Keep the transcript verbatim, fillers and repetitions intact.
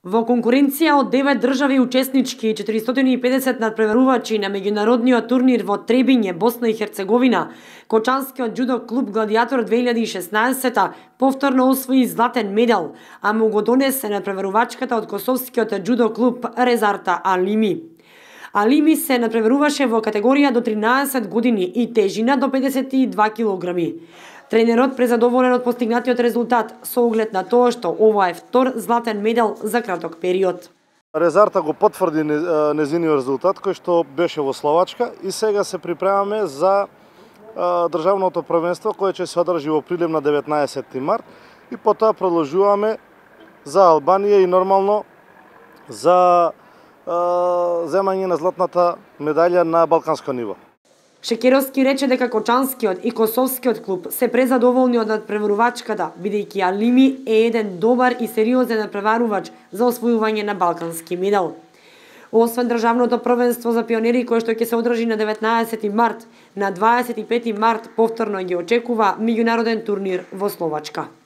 Во конкуренција од девет држави учеснички и четиристотини и педесет надпреварувачи на меѓународниот турнир во Требиње, Босна и Херцеговина, Кочанскиот џудо клуб Гладиатор две илјади и шеснаесета повторно освои златен медал, а му го донесе надпреварувачката од косовскиот џудо клуб Резарта Алими. Алими се надпреваруваше во категорија до тринаесет години и тежина до педесет и два килограми. Тренерот презадоволен од постигнатиот резултат со оглед на тоа што ова е втор златен медал за краток период. Резарта го потврди незиниот резултат кој што беше во Словачка и сега се припремаме за државното првенство кое ќе се одржи во Прилеп на деветнаесети март и потоа продолжуваме за Албанија и нормално за земање на златната медаља на балканско ниво. Шекеровски рече дека Кочанскиот и Косовскиот клуб се презадоволни од надпреварувачката, бидејќи Алими е еден добар и сериозен надпреварувач за освојување на балкански медал. Освен државното првенство за пионери кое што ќе се одржи на деветнаесети март, на дваесет и пети март повторно ги очекува меѓународен турнир во Словачка.